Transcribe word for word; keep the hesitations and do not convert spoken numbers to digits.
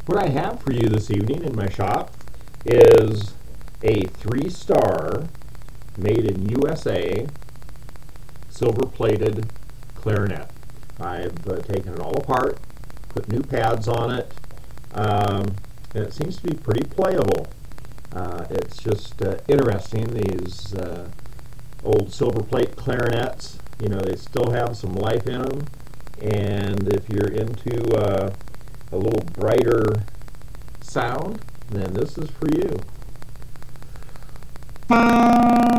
What I have for you this evening in my shop is a three-star, made in U S A, silver-plated clarinet. I've uh, taken it all apart, put new pads on it, um, and it seems to be pretty playable. Uh, it's just uh, interesting, these uh, old silver plate clarinets, you know, they still have some life in them, and if you're into uh, a little brighter sound, then this is for you.